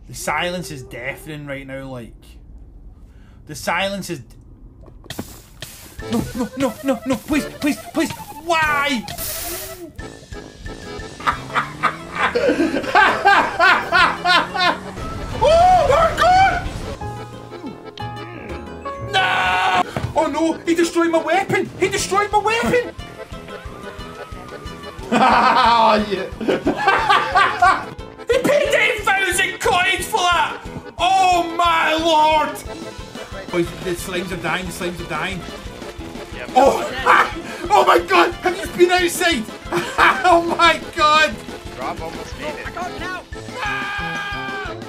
The silence is deafening right now, like. The silence is... No, no, no, no, no, please, please, please. Why? Oh my god! No! Oh no, he destroyed my weapon! He destroyed my weapon! Oh, yeah. He paid 8,000 coins for that! Oh my lord! Oh, the slimes are dying, the slimes are dying. Yep. Oh! Oh my god! Have you been outside? Oh my god! Rob almost made it. I got it now.